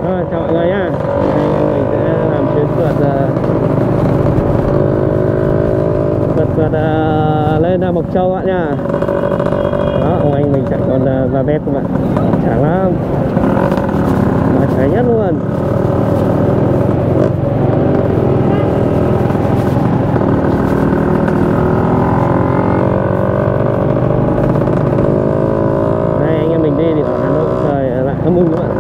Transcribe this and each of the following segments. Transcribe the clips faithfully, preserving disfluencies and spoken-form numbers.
Rồi, chào mọi người nhá. Mình sẽ làm chuyến phượt phượt phượt uh, lên uh, Mộc Châu bạn nha. Đó, ông anh mình chạy con uh, Gia Vét các bạn, chẳng lắm, mà cháy nhất luôn. Đây anh em mình đi thì ở Hà Nội trời lại thơm mưng các bạn.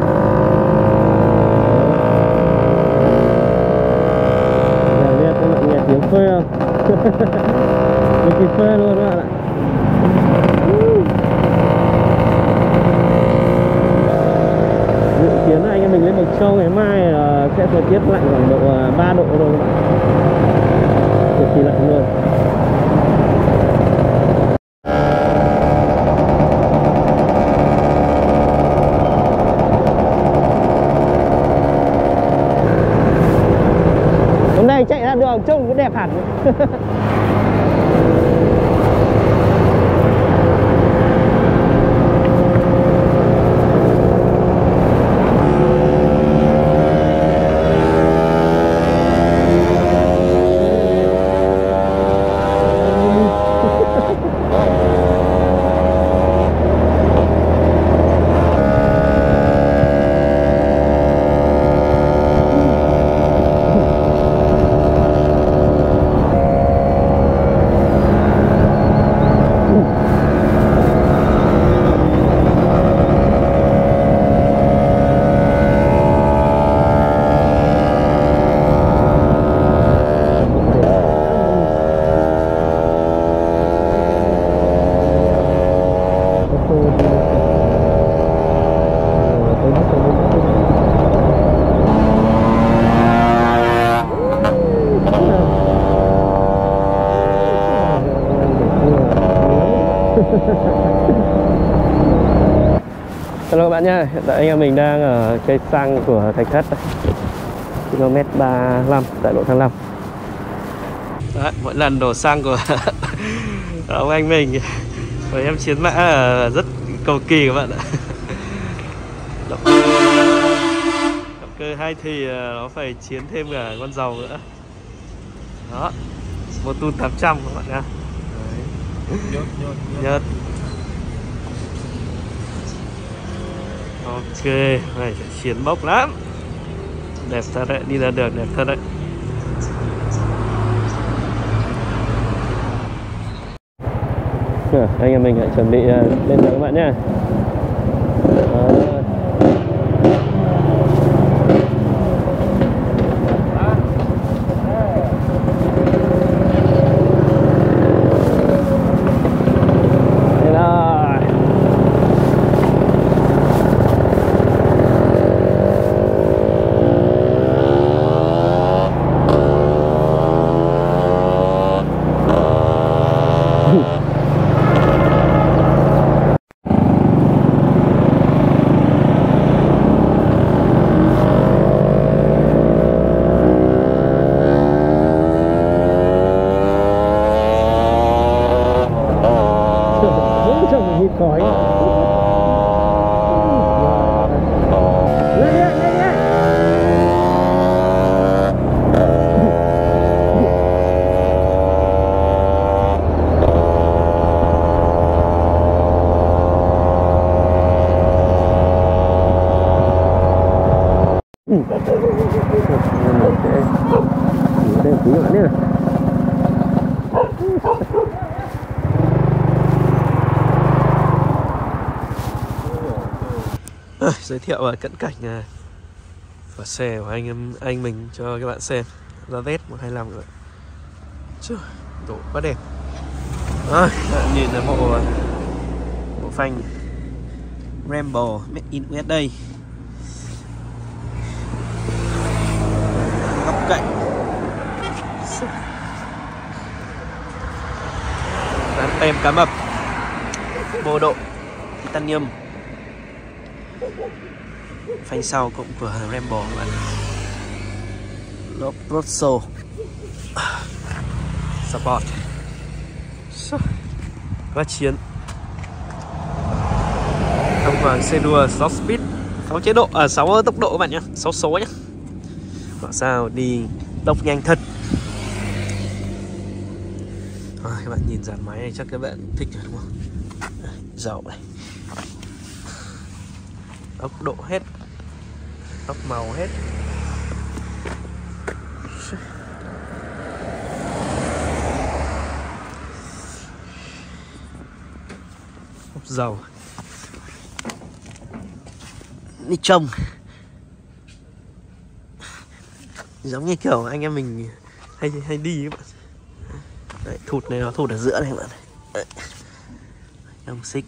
Tiếng phê không? Mình kịp phê luôn các bạn ạ. Dự kiến là anh em mình lên Mộc Châu ngày mai sẽ thời tiết lạnh khoảng độ ba độ thôi các bạn. Cực kỳ lạnh luôn. Hôm nay chạy ra đường trông cũng đẹp hẳn. Hello các bạn nhé, hiện tại anh em mình đang ở cây xăng của Thạch Thất, km ba mươi lăm tại lộ Thăng Long. Đấy, mỗi lần đổ xăng của ông anh mình với em Chiến Mã là rất cầu kỳ các bạn ạ. Động cơ, động cơ hay thì nó phải chiến thêm cả con dầu nữa. Đó, Motul tám trăm các bạn nhá. Nhớt, nhớt, nhớt. Ok, này sẽ chiến bốc lắm. Đẹp thật đấy, đi ra đường đẹp thật đấy. Rồi, anh em mình lại chuẩn bị lên đường các bạn nhé. Còi. Lên lên lên lên. Ừ. Đây tí nữa nữa. À, giới thiệu và cận cảnh à, và xe của anh em anh mình cho các bạn xem. Gia Vét một hai lăm rồi. Trời, độ quá đẹp. À, nhìn là bộ bộ phanh Rambo made in u ét a. Góc cạnh. Dán tem cá mập. Bộ độ titanium. Phanh sau cũng của Rambo các bạn. Lốp Rosso Sport quá chiến. Thông hoàng xe đua Soft Speed sáu chế độ, à sáu tốc độ các bạn nhé, sáu số nhé. Bảo sao đi tốc nhanh thật. À, các bạn nhìn dàn máy này chắc các bạn thích rồi đúng không? Dầu này, tốc độ hết, tóc màu hết. Hộp dầu đi trông giống như kiểu anh em mình hay hay đi các bạn. Đấy, thụt này nó thụt ở giữa này các bạn. Đấy. Ông xích.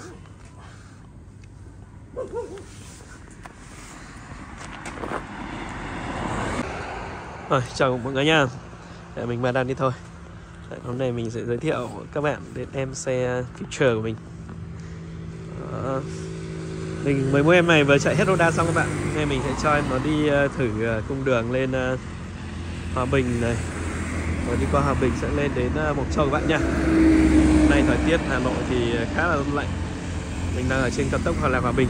Rồi, chào mọi người nha. Để mình mà đang đi thôi. Đấy, hôm nay mình sẽ giới thiệu các bạn đến em xe Future của mình. Đó. Mình mới mua em này vừa chạy hết Roda xong các bạn. Nên mình sẽ cho em nó đi thử cung đường lên Hòa Bình này. Rồi đi qua Hòa Bình sẽ lên đến Mộc Châu các bạn nha. Hôm nay thời tiết Hà Nội thì khá là lạnh. Mình đang ở trên cao tốc Hòa Lạc Hòa Bình.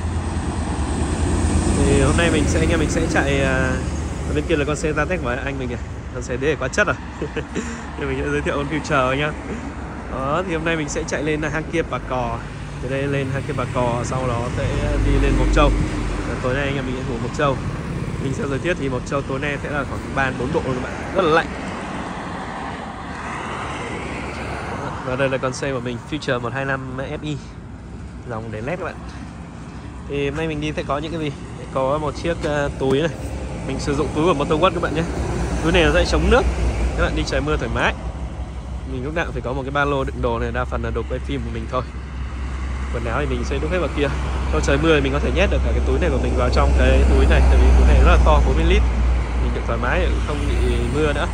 Thì hôm nay mình sẽ anh em mình sẽ chạy ở bên kia là con xe Zatec của anh mình này. Con xe đấy quá chất rồi. Thì mình sẽ giới thiệu con Future nhá. Đó, thì hôm nay mình sẽ chạy lên hang kia Bà Cò. Từ đây lên hang kia Bà Cò, sau đó sẽ đi lên Mộc Châu. Và tối nay anh em mình sẽ ngủ Mộc Châu. Mình sẽ giới thiệu thì Mộc Châu tối nay sẽ là khoảng ba đến bốn độ luôn các bạn, rất là lạnh. Và đây là con xe của mình, Future một hai năm ép i, dòng đèn led các bạn. Thì hôm nay mình đi sẽ có những cái gì? Có một chiếc uh, túi này. Mình sử dụng túi của Motorworks các bạn nhé. Túi này nó sẽ chống nước, các bạn đi trời mưa thoải mái. Mình lúc nào cũng phải có một cái ba lô đựng đồ này, đa phần là đồ quay phim của mình thôi. Quần áo thì mình sẽ đút hết vào kia. Trong trời mưa thì mình có thể nhét được cả cái túi này của mình vào trong cái túi này, tại vì túi này rất là to, bốn mươi lít. Mình được thoải mái, không bị mưa nữa.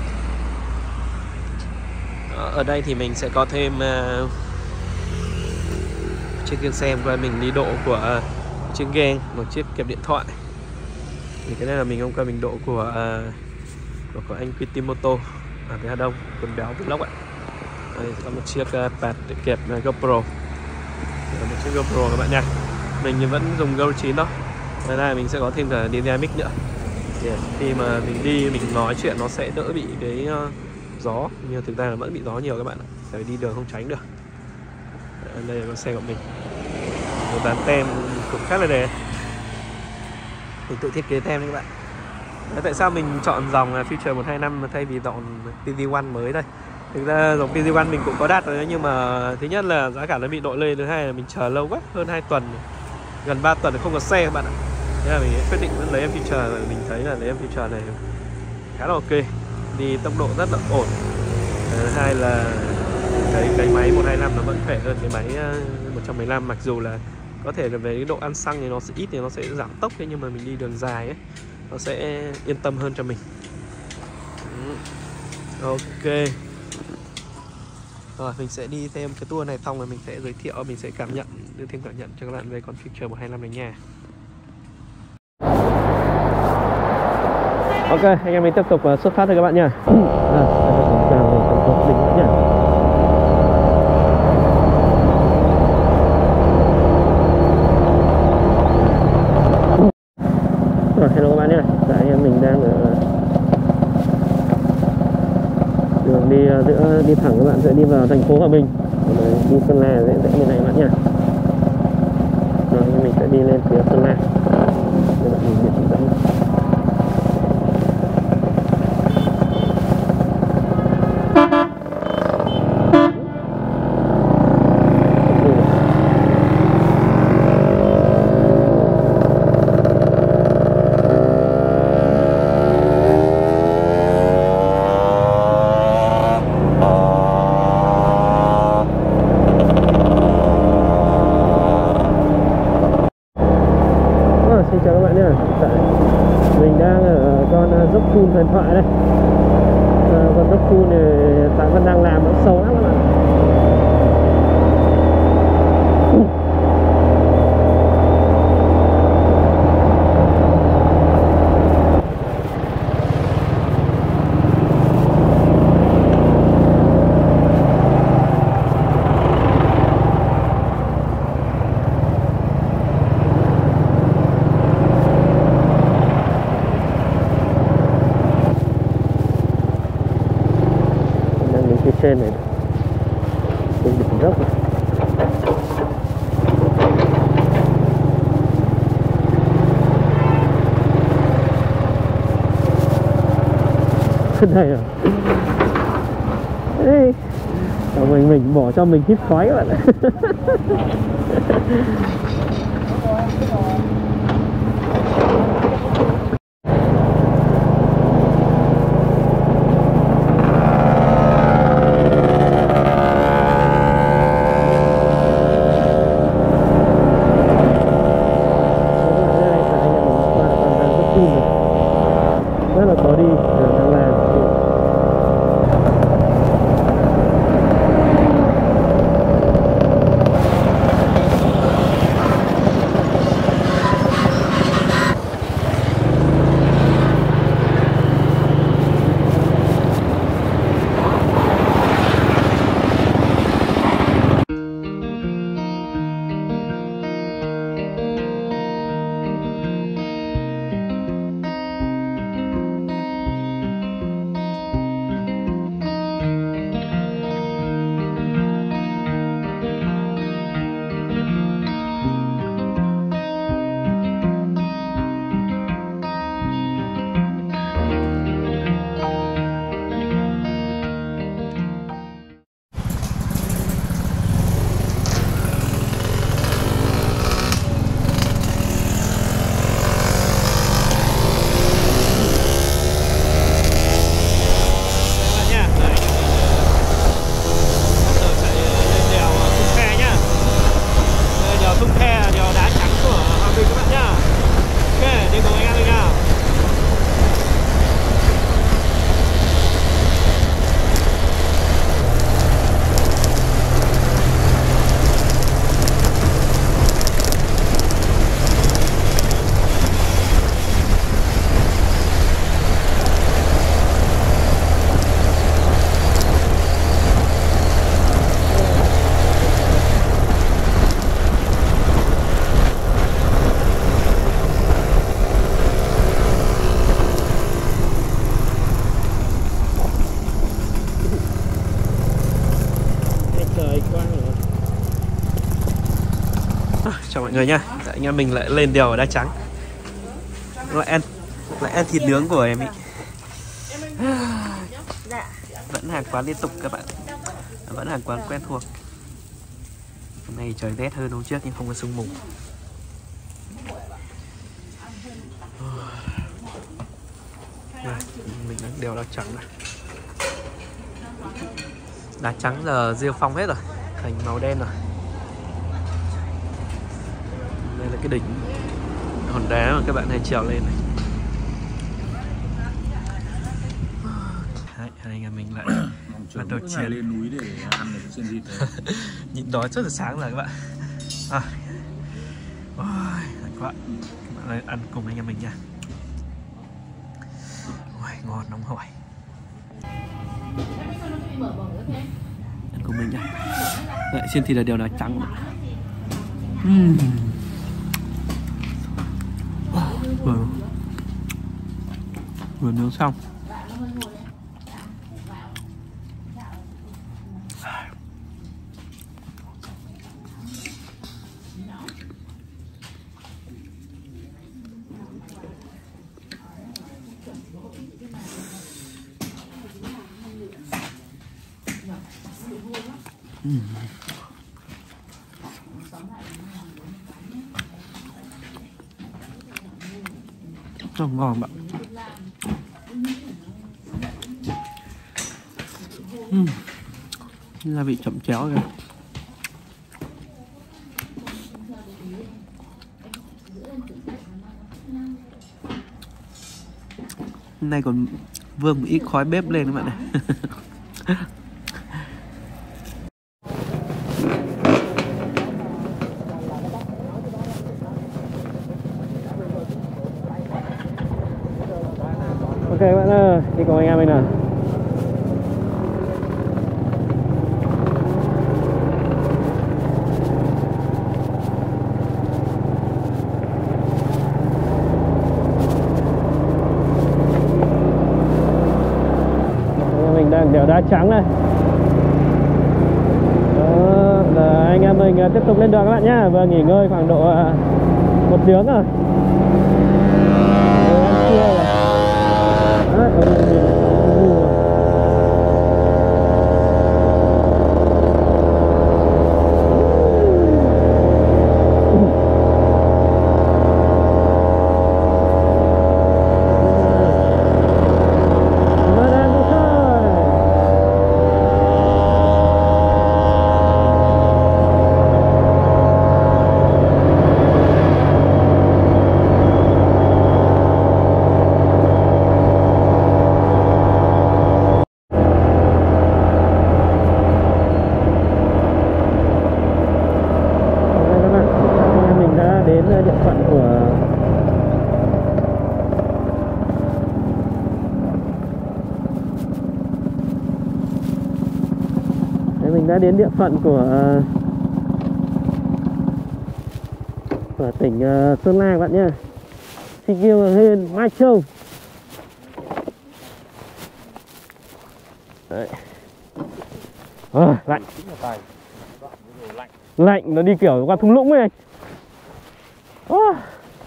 Ở đây thì mình sẽ có thêm uh, chiếc kiêng xem qua mình đi độ của uh, chiếc gang, một chiếc kẹp điện thoại. Thì cái này là mình không qua mình độ của uh, của, của anh Kitimoto ở phía Hà Đông, quần béo vlog ạ. Đây có một chiếc uh, pad để kẹp uh, GoPro, một chiếc GoPro các bạn nha. Mình vẫn dùng GoPro chín đó. Ngoài ra mình sẽ có thêm cả đê vê i mic nữa. Thì khi mà mình đi mình nói chuyện nó sẽ đỡ bị cái uh, gió, nhưng thực ra là vẫn bị gió nhiều các bạn ạ. Tại vì đi đường không tránh được. Đây là con xe của mình, một dán tem cũng khá là đẹp. Mình tự thiết kế tem đấy các bạn. Đấy, tại sao mình chọn dòng Future một hai năm thay vì dòng pê giê một mới đây? Thực ra dòng pê giê một mình cũng có đạt rồi, nhưng mà thứ nhất là giá cả nó bị đội lên, thứ hai là mình chờ lâu quá, hơn hai tuần, gần ba tuần không có xe các bạn ạ. Thế là mình quyết định vẫn lấy em Future, và mình thấy là lấy em Future này khá là ok, đi tốc độ rất là ổn. Thứ hai là cái cái máy một hai năm nó vẫn khỏe hơn cái máy một trăm mười lăm, mặc dù là có thể là về cái độ ăn xăng thì nó sẽ ít thì nó sẽ giảm tốc ấy, nhưng mà mình đi đường dài ấy nó sẽ yên tâm hơn cho mình. Ok. Rồi mình sẽ đi thêm cái tour này xong rồi mình sẽ giới thiệu, mình sẽ cảm nhận, đưa thêm cảm nhận cho các bạn về con Future một hai năm này nha. Ok, anh em mình tiếp tục xuất phát thôi các bạn nha. Rồi, hello các bạn nhé. Tại anh em mình đang ở đường đi giữa đi thẳng, các bạn sẽ đi vào thành phố Hòa Bình, rồi đi Sơn La sẽ sẽ như này các bạn nhé. Rồi mình sẽ đi lên phía Sơn La. Các bạn nhìn biển dẫn. Xin chào các bạn nhé. Mình đang ở con dốc Phun huyền thoại đây. À, con dốc Phun này Phạm Văn đang làm nó sâu lắm các bạn. trên này trên đỉnh dốc này. Đây à. Ê, mình mình bỏ cho mình hít khói các bạn ạ. Rất là khó đi, đường đang làm. Chào mọi người nha. Anh em mình lại lên đèo Đá Trắng. Lại ăn lại ăn thịt nướng của em ý. Vẫn hàng quán liên tục các bạn. Vẫn hàng quán quen thuộc. Hôm nay trời rét hơn hôm trước nhưng không có sương mù. Đây, mình đang đèo Đá Trắng này. Đá trắng giờ rêu phong hết rồi, thành màu đen rồi. Đây là cái đỉnh hòn đá mà các bạn hay trèo lên này. Đấy, hai anh em mình lại bắt đầu trèo lên núi để ăn được trên thịt. Nhịn đói rất là sáng rồi các bạn. À, ôi, các bạn, các bạn ăn cùng anh em mình nha. Ôi, ngon nóng hổi. Ăn cùng mình nha. Đấy, trên thịt là đều đá trắng. Uhm. Vừa, vừa nướng xong. Uhm. Rất ngon bạn. Uhm. Gia vị chậm chéo kìa. Hôm nay còn vương một ít khói bếp lên các bạn này. Ok bạn ơi, đi cùng anh em mình nào. Anh em mình đang đèo Đá Trắng đây. mình tiếp tục lên đường các bạn nhé. Vừa nghỉ ngơi khoảng độ một tiếng rồi. Vừa ăn trưa rồi. Đấy, ở đây mình ngủ rồi. Mình đã đến địa phận của của tỉnh uh, Sơn La các bạn nhé. Xin kêu lên Mai Châu. Đấy. À, lạnh. Lạnh nó đi kiểu qua thung lũng ấy anh. À.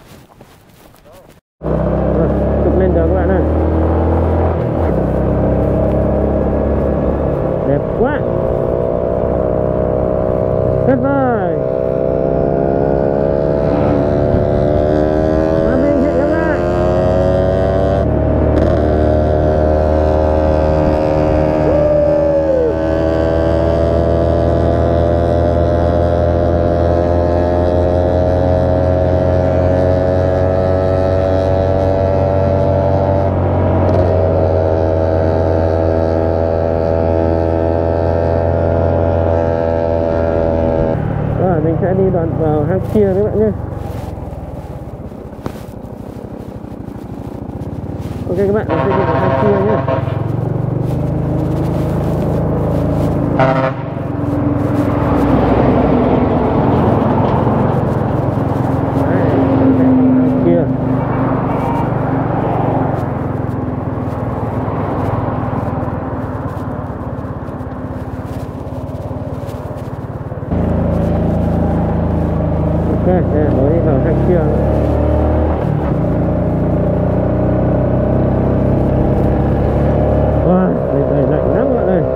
Rồi, tục lên đó các bạn ơi. Đẹp quá. Tuyệt vời. Và mình hẹn gặp lại. Mình sẽ đi đoạn vào hang chia các bạn nhé. Ok các bạn, mình sẽ đi vào hang chia nhé. Hang chia. Ok, mới đi vào hang chia. Wow, đây đây lạnh lắm các bạn ơi.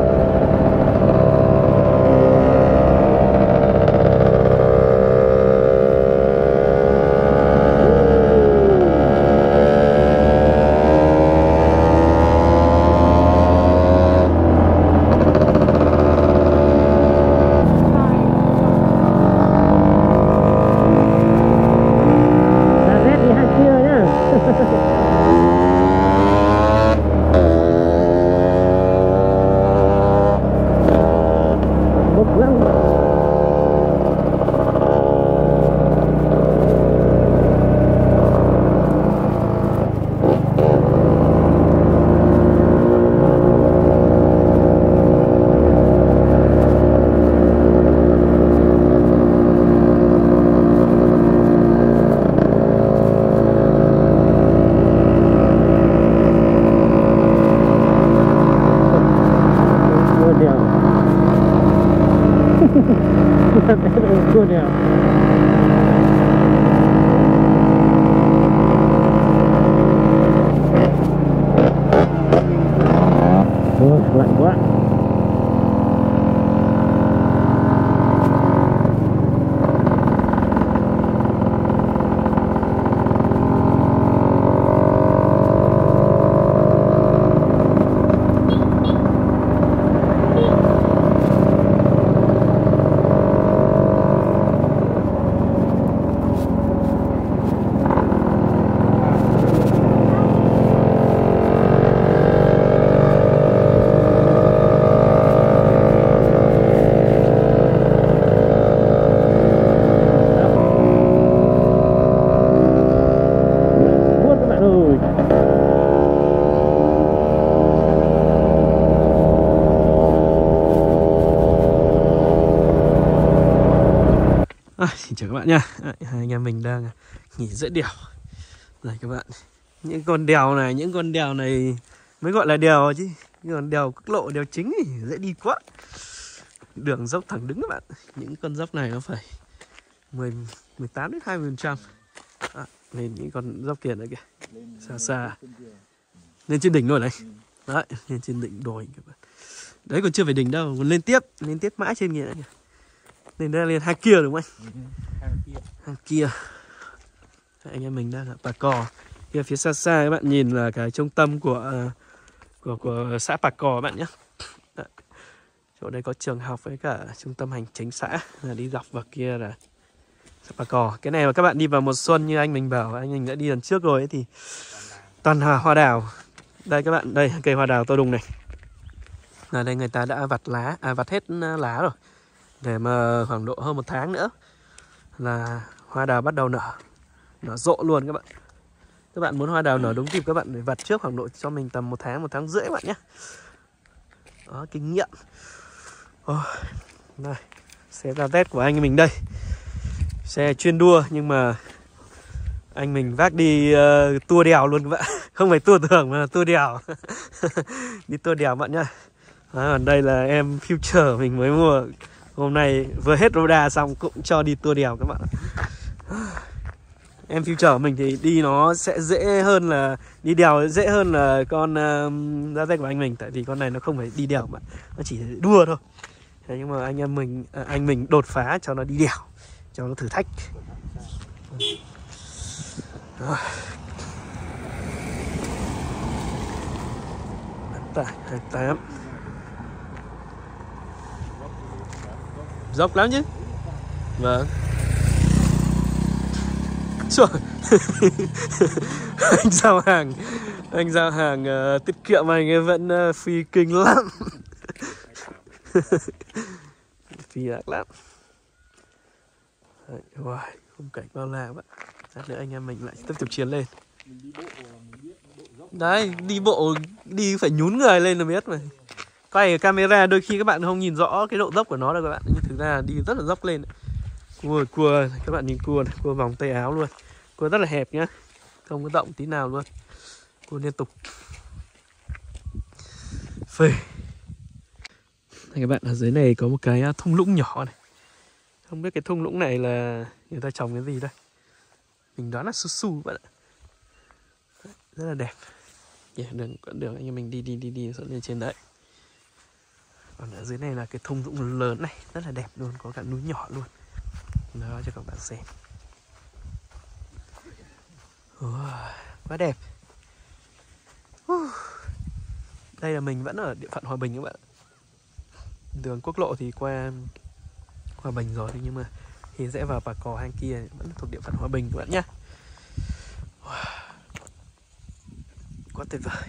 Cua đèo. Ôi, lạnh quá. À, xin chào các bạn nha. À, hai anh em mình đang nghỉ giữa đèo. Đây các bạn, những con đèo này, những con đèo này mới gọi là đèo chứ. Những con đèo quốc lộ, đèo chính thì dễ đi quá. Đường dốc thẳng đứng các bạn. Những con dốc này nó phải mười, mười tám đến hai mươi phần trăm. À, lên những con dốc kia nữa kìa. Xa xa. Lên trên đỉnh rồi này. Đấy, lên trên đỉnh đồi các bạn. Đấy còn chưa phải đỉnh đâu, còn lên tiếp, lên tiếp mãi trên kia nữa kìa. Lên đây lên hai kia đúng không anh? Hàng kia. Hàng kia. Anh em mình đang ở Pà Cò. Kia phía xa xa các bạn nhìn là cái trung tâm của của của xã Pà Cò các bạn nhé. Đấy. Chỗ đây có trường học với cả trung tâm hành chính xã, là đi dọc vào kia là xã Pà Cò. Cái này mà các bạn đi vào mùa xuân như anh mình bảo, anh mình đã đi lần trước rồi ấy, thì toàn là hoa đào. Đây các bạn, đây cây hoa đào to đùng này. Ở đây người ta đã vặt lá, à vặt hết lá rồi. Để mà khoảng độ hơn một tháng nữa là hoa đào bắt đầu nở. Nở rộ luôn các bạn. Các bạn muốn hoa đào nở đúng dịp các bạn phải vặt trước khoảng độ cho mình tầm một tháng, một tháng rưỡi các bạn nhé. Đó, kinh nghiệm. Oh, đây, xe ra test của anh mình đây. Xe chuyên đua nhưng mà anh mình vác đi uh, tour đèo luôn các bạn. Không phải tour thường mà là tour đèo. Đi tour đèo bạn nhá. Đó, còn đây là em Future mình mới mua. Hôm nay vừa hết Roda xong cũng cho đi tour đèo các bạn. Em Future mình thì đi nó sẽ dễ hơn là đi đèo dễ hơn là con uh, ra tay của anh mình, tại vì con này nó không phải đi đèo mà nó chỉ đua thôi. Thế nhưng mà anh em mình à, anh mình đột phá cho nó đi đèo, cho nó thử thách. Rồi. Tải hai mươi tám. Dốc lắm chứ. Vâng. Trời. Anh giao hàng Anh giao hàng uh, tiết kiệm anh ấy vẫn uh, phi kinh lắm. Phi lạc lắm. Wow, khung cảnh bao la các bạn. Lát nữa anh em mình lại tiếp tục chiến lên. Đấy, đi bộ đi phải nhún người lên là biết mà. Quay camera đôi khi các bạn không nhìn rõ cái độ dốc của nó đâu các bạn. Nhưng thực ra đi rất là dốc lên. Cua, cua, các bạn nhìn cua này, cua vòng tay áo luôn. Cua rất là hẹp nhá, không có động tí nào luôn. Cua liên tục. Phê. Đây các bạn, ở dưới này có một cái thung lũng nhỏ này. Không biết cái thung lũng này là người ta trồng cái gì đây. Mình đoán là su su các bạn ạ. Rất là đẹp. Yeah, đường, đường anh em mình đi đi đi đi lên trên đấy. Còn ở dưới này là cái thung lũng lớn này, rất là đẹp luôn, có cả núi nhỏ luôn. Đó cho các bạn xem. Wow, quá đẹp. Uh. Đây là mình vẫn ở địa phận Hòa Bình các bạn. Đường quốc lộ thì qua Hòa Bình rồi, nhưng mà thì sẽ vào Pà Cò hang kia vẫn thuộc địa phận Hòa Bình các bạn nhé. Wow. Quá tuyệt vời.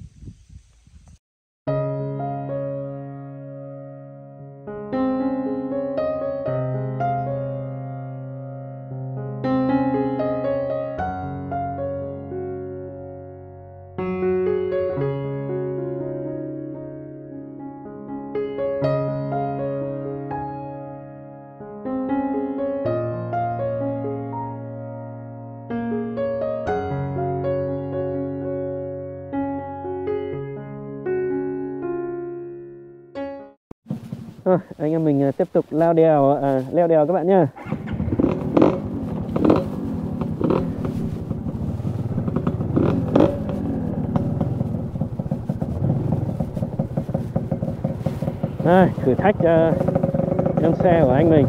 Rồi, anh em mình tiếp tục leo đèo, à, leo đèo các bạn nhá. Đây, thử thách uh, em xe của anh mình.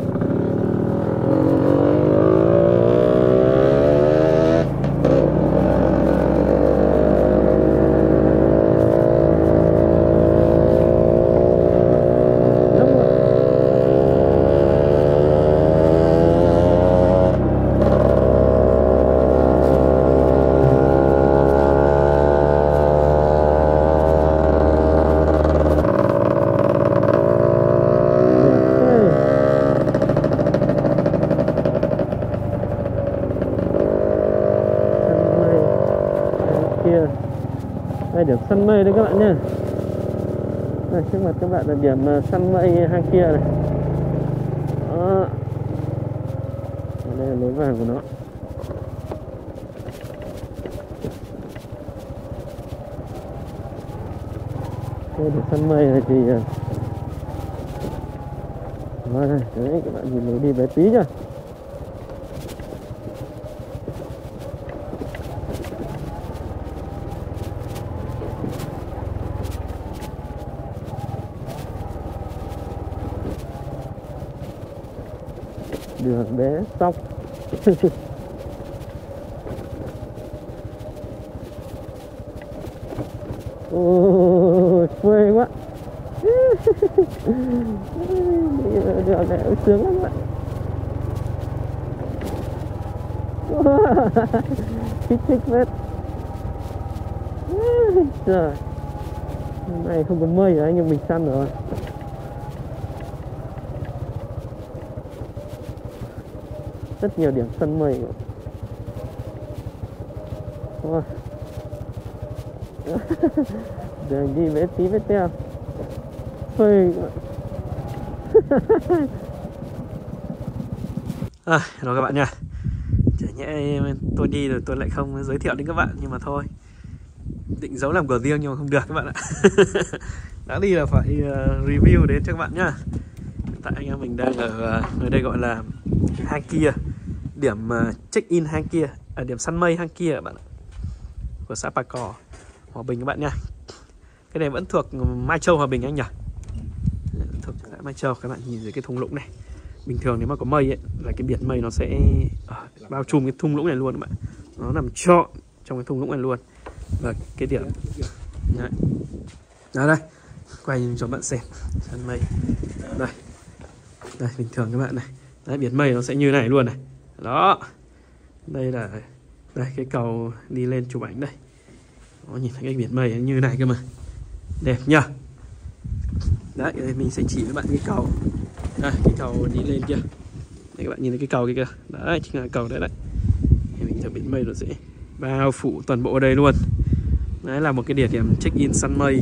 Đây điểm săn mây đấy các bạn nhé. Đây, trước mặt các bạn là điểm săn mây hang kia này. Đó. Đây là lối vào của nó. Đây điểm săn mây này thì Rồi này, đấy các bạn nhìn lối đi bé tí nhá. Đường bé sóc. Ôi phê quá. Đường này sướng lắm bạn. Thích thích phết. Trời, hôm nay không có mây rồi anh em mình săn rồi. Rất nhiều điểm săn mây. Wow. Đường đi bé tí bé teo. Phê. À, rồi các bạn nha. Chả nhẽ tôi đi rồi tôi lại không giới thiệu đến các bạn, nhưng mà thôi, định giấu làm của riêng nhưng mà không được các bạn ạ. Đã đi là phải review đến cho các bạn nhá. Hiện tại anh em mình đang ở nơi đây gọi là hang kia, điểm check in hang kia, ở điểm săn mây hang kia các bạn ạ, của xã Pa Cò, Hòa Bình các bạn nha. Cái này vẫn thuộc Mai Châu Hòa Bình anh nhỉ? Thuộc Mai Châu. Các bạn nhìn thấy cái thung lũng này, bình thường nếu mà có mây ấy là cái biển mây nó sẽ à, bao trùm cái thung lũng này luôn các bạn. Nó nằm trọn trong cái thung lũng này luôn. Và cái điểm đấy. Đó đây, quay cho bạn xem sân mây. Đây, đây bình thường các bạn này. Đấy, biển mây nó sẽ như này luôn này. Đó, đây là đây cái cầu đi lên chụp ảnh đây. Đó, nhìn thấy cái biển mây như này cơ mà, đẹp nhá. Đấy, đây mình sẽ chỉ với bạn cái cầu. Đây, cái cầu đi lên kia. Đây các bạn nhìn thấy cái cầu kia kìa. Đấy, chính là cầu đấy đấy. Thì mình cho biển mây nó sẽ bao phủ toàn bộ ở đây luôn. Đấy là một cái địa điểm check-in săn mây.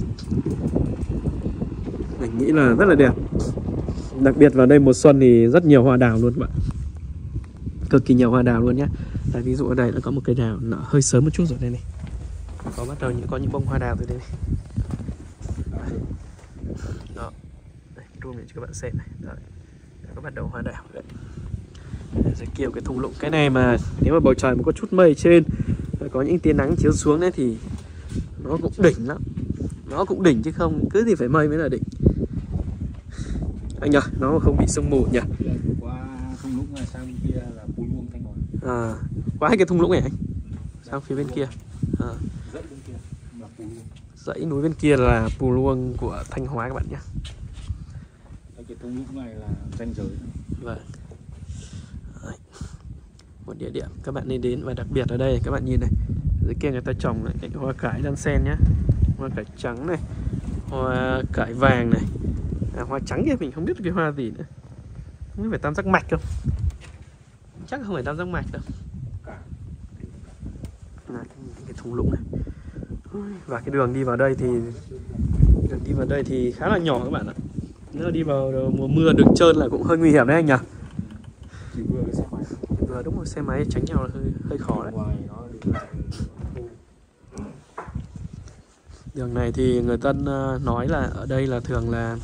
Mình nghĩ là rất là đẹp. Đặc biệt vào đây mùa xuân thì rất nhiều hoa đào luôn các bạn. Cực kỳ nhiều hoa đào luôn nhé. Đây, ví dụ ở đây nó có một cây đào nở hơi sớm một chút rồi đây này. Có bắt đầu những có những bông hoa đào từ đây này. Đó. Đây, zoom để cho các bạn xem này. Đấy. Có bắt đầu hoa đào đấy. Dưới kia cái thung lũng. Cái này mà nếu mà bầu trời mà có chút mây trên, có những tia nắng chiếu xuống đấy thì nó cũng đỉnh lắm. Nó cũng đỉnh chứ không cứ thì phải mây mới là đỉnh. Anh nhỉ, nó không bị sương mù nhỉ. Qua thung lũng này sang bên kia là Pù Luông Thanh Hóa. À, qua hai cái thung lũng này anh. Sang phía bên kia. À. Dãy bên kia là Pù Luông. Dãy núi bên kia là Pù Luông của Thanh Hóa các bạn nhé. Cái thung lũng này là ranh giới. Vâng. Đấy. Một địa điểm các bạn nên đến, và đặc biệt ở đây các bạn nhìn này, dưới kia người ta trồng lại cái hoa cải đan sen nhá, hoa cải trắng này, hoa cải vàng này, à, hoa trắng kia mình không biết cái hoa gì nữa, không biết phải tam giác mạch không, chắc không phải tam giác mạch đâu. Này, cái thung lũng này, và cái đường đi vào đây thì đường đi vào đây thì khá là nhỏ các bạn ạ. Nếu đi vào mùa mưa đường trơn là cũng hơi nguy hiểm đấy anh nhỉ. Chỉ vừa cái xe máy. Vừa đúng rồi, xe máy tránh nhau là hơi hơi khó đấy. Ngoài nó Đường này thì người Tân nói là ở đây là thường là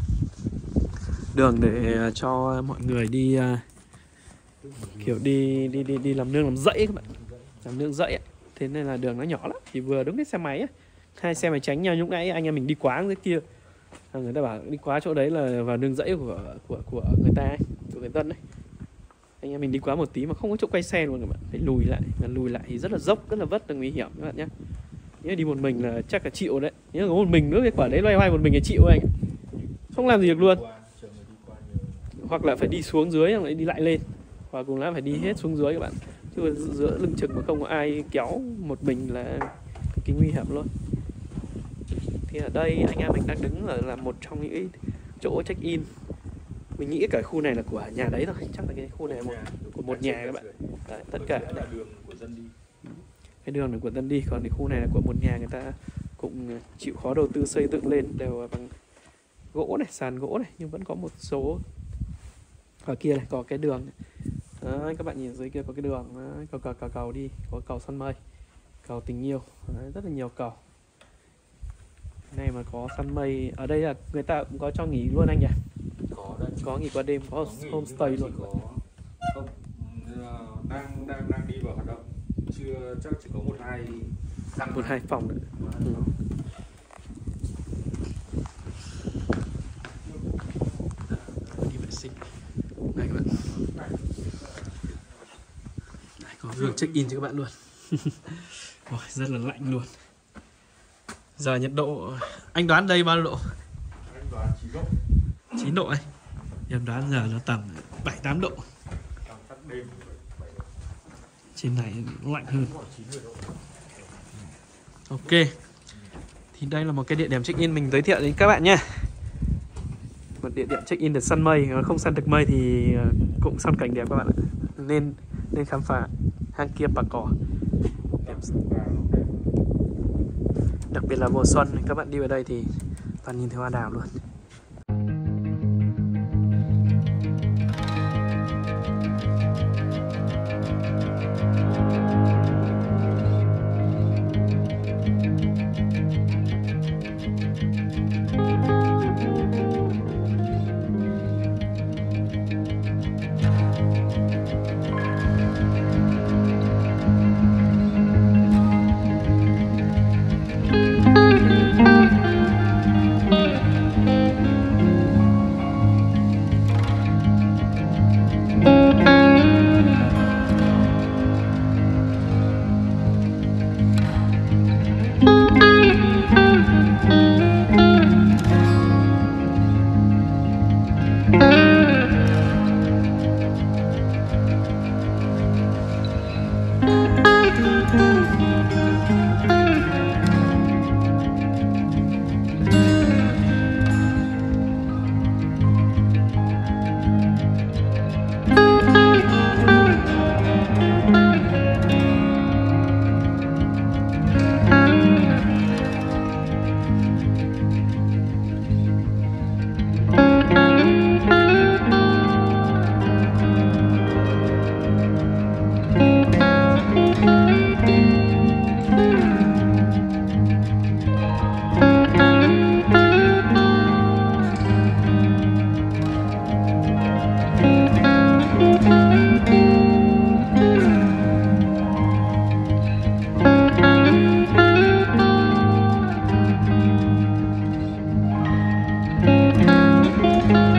đường để cho mọi người đi kiểu đi đi đi đi làm nương làm rẫy các bạn, làm nương rẫy ấy. Thế nên là đường nó nhỏ lắm, thì vừa đúng cái xe máy ấy. Hai xe máy tránh nhau. Lúc nãy anh em mình đi quá dưới kia, người ta bảo đi quá chỗ đấy là vào nương rẫy của của của người ta ấy, của người Tân đấy. Anh em mình đi quá một tí mà không có chỗ quay xe luôn các bạn, phải lùi lại, mà lùi lại thì rất là dốc, rất là vất, là nguy hiểm các bạn nhé. Nếu đi một mình là chắc là chịu đấy. Nếu có một mình nữa cái quả đấy loay hoay một mình thì chịu anh, không làm gì được luôn. Hoặc là phải đi xuống dưới hoặc lại đi lại lên, hoặc cùng là phải đi hết xuống dưới các bạn. Chứ giữa lưng chừng mà không có ai kéo một mình là cực kỳ nguy hiểm luôn. Thì ở đây anh em mình đang đứng ở là một trong những chỗ check in. Mình nghĩ cả khu này là của nhà đấy thôi, chắc là cái khu này một, của một nhà các bạn. Đấy, tất cả là đường của dân đi. Cái đường này của dân đi, còn cái khu này là của một nhà, người ta cũng chịu khó đầu tư xây dựng lên đều bằng gỗ này, sàn gỗ này, nhưng vẫn có một số. Ở kia này có cái đường này. Đấy, các bạn nhìn dưới kia có cái đường. Đấy, cầu, cầu, cầu, cầu đi, có cầu săn mây, cầu tình yêu. Đấy, rất là nhiều cầu. Này mà có săn mây, ở đây là người ta cũng có cho nghỉ luôn anh nhỉ? Có đây, có nghỉ qua đêm, có, Có nghỉ homestay nhưng mà luôn. chỉ có không, ờ, đang đang đang đi vào hoạt động, chưa chắc chỉ có một hai căn Một hai phòng nữa. Ừ. Đi vệ sinh. Đây các bạn. Đây, có giường check in cho các bạn luôn. Ôi, rất là lạnh luôn. Giờ nhiệt độ anh đoán đây bao nhiêu độ? Anh đoán chín độ. chín độ ấy. Em đoán giờ nó tầm bảy tám độ. Tầm tắt đêm bảy độ. Trên này lạnh hơn. chín mươi độ. Ok. Thì đây là một cái địa điểm check in mình giới thiệu đến các bạn nhé. Một địa điểm check in được săn mây, nếu không săn được mây thì cũng săn cảnh đẹp các bạn ạ. Nên nên khám phá hang kia Bà Cỏ. Đặc biệt là mùa xuân các bạn đi vào đây thì toàn nhìn thấy hoa đào luôn.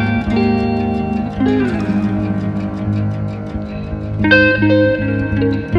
Thank you.